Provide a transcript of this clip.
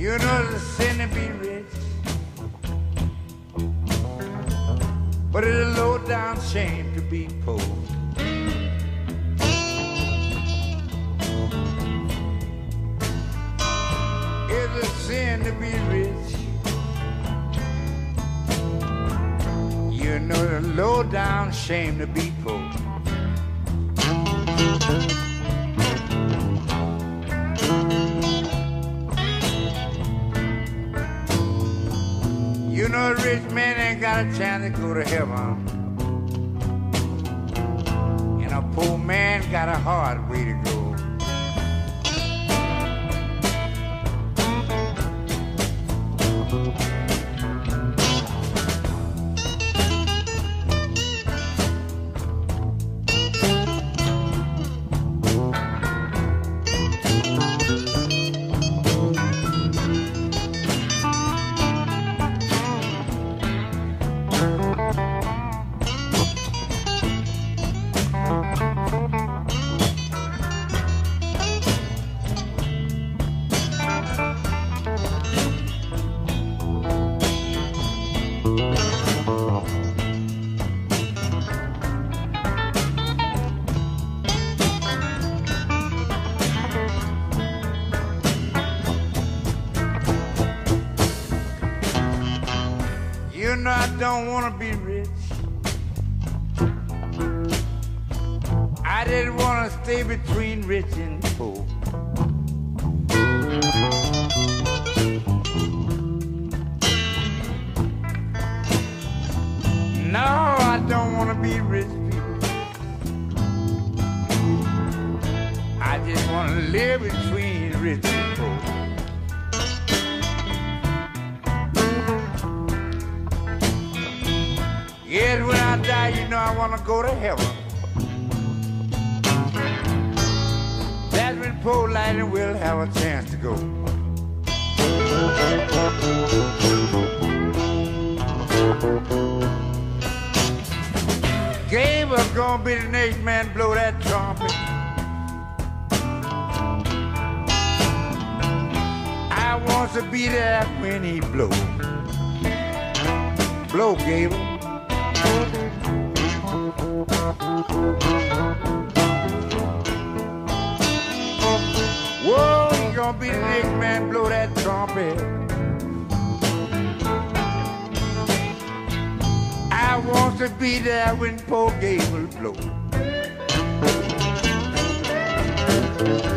You know it's a sin to be rich, but it's a low down shame to be poor. It's a sin to be rich. You know it's a low down shame to be poor. You know a rich man ain't got a chance to go to heaven, and a poor man got a hard way to go. You know I don't want to be rich. I didn't want to stay between rich and poor. No, I don't want to be rich people. I just want to live between rich and poor. Yes, when I die, you know I want to go to heaven. That's when poor Lightning will have a chance to go. Gabriel's gonna be the next man blow that trumpet. I want to be there when he blow. Blow, Gabriel. Whoa, he gonna be the next man blow that trumpet. I want to be there when poor Gabriel blow.